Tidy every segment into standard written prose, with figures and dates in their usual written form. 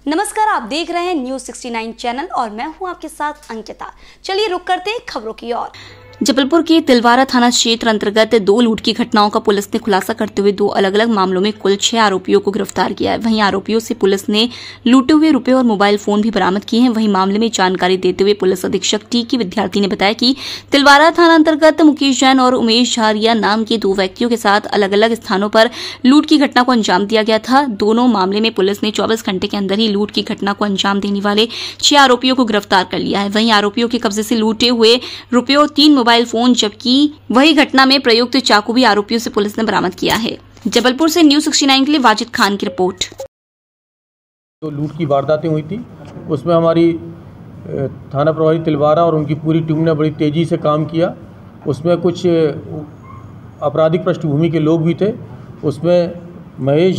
नमस्कार, आप देख रहे हैं न्यूज़ 69 चैनल और मैं हूं आपके साथ अंकिता। चलिए रुक करते हैं खबरों की ओर। जबलपुर के तिलवारा थाना क्षेत्र अंतर्गत 2 लूट की घटनाओं का पुलिस ने खुलासा करते हुए 2 अलग-अलग मामलों में कुल 6 आरोपियों को गिरफ्तार किया है। वहीं आरोपियों से पुलिस ने लूटे हुए रुपए और मोबाइल फोन भी बरामद किए हैं। वहीं मामले में जानकारी देते हुए पुलिस अधीक्षक टी विद्यार्थी ने बताया कि तिलवारा थाना अंतर्गत मुकेश जैन और उमेश झारिया नाम के 2 व्यक्तियों के साथ अलग अलग स्थानों पर लूट की घटना को अंजाम दिया गया था। दोनों मामले में पुलिस ने 24 घंटे के अंदर ही लूट की घटना को अंजाम देने वाले 6 आरोपियों को गिरफ्तार कर लिया है। वहीं आरोपियों के कब्जे से लूटे हुए रुपए और 3 मोबाइल फोन, जबकि वही घटना में प्रयुक्त चाकू भी आरोपियों से पुलिस ने बरामद किया है। जबलपुर से न्यूज़ 69 के लिए वाजिद खान की रिपोर्ट। तो लूट की वारदातें हुई थी, उसमें हमारी थाना प्रभारी तिलवारा और उनकी पूरी टीम ने बड़ी तेज़ी से काम किया। उसमें कुछ आपराधिक पृष्ठभूमि के लोग भी थे। उसमें मुकेश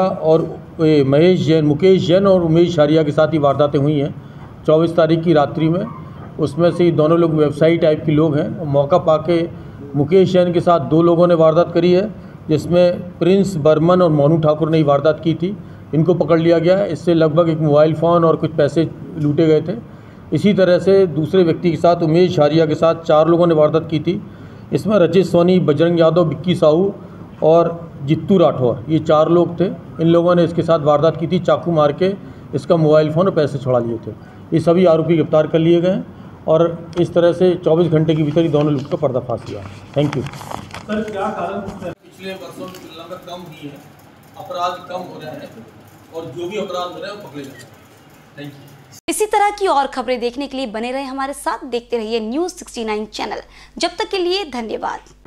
जैन और उमेश झारिया के साथ ही वारदातें हुई हैं 24 तारीख की रात्रि में। उसमें से ही दोनों लोग व्यवसायी टाइप के लोग हैं। मौका पाके मुकेश जैन के साथ 2 लोगों ने वारदात करी है, जिसमें प्रिंस बर्मन और मोनू ठाकुर ने ही वारदात की थी। इनको पकड़ लिया गया है। इससे लगभग 1 मोबाइल फ़ोन और कुछ पैसे लूटे गए थे। इसी तरह से दूसरे व्यक्ति के साथ उमेश झारिया के साथ 4 लोगों ने वारदात की थी। इसमें रचित सोनी, बजरंग यादव, विक्की साहू और जित्तू राठौर, ये 4 लोग थे। इन लोगों ने इसके साथ वारदात की थी। चाकू मार के इसका मोबाइल फ़ोन और पैसे छुड़ा लिए थे। ये सभी आरोपी गिरफ्तार कर लिए गए हैं और इस तरह से 24 घंटे के भीतर ही दोनों लोग का पर्दाफाश हुआ। Thank you. सर, क्या कारण पिछले वर्षों की तुलना में कम हुई है, अपराध कम हो रहे हैं और जो भी अपराध हो रहे हैं वो पकड़े जा रहे हैं। Thank you. इसी तरह की और खबरें देखने के लिए बने रहे हमारे साथ, देखते रहिए न्यूज़ 69 चैनल। जब तक के लिए धन्यवाद।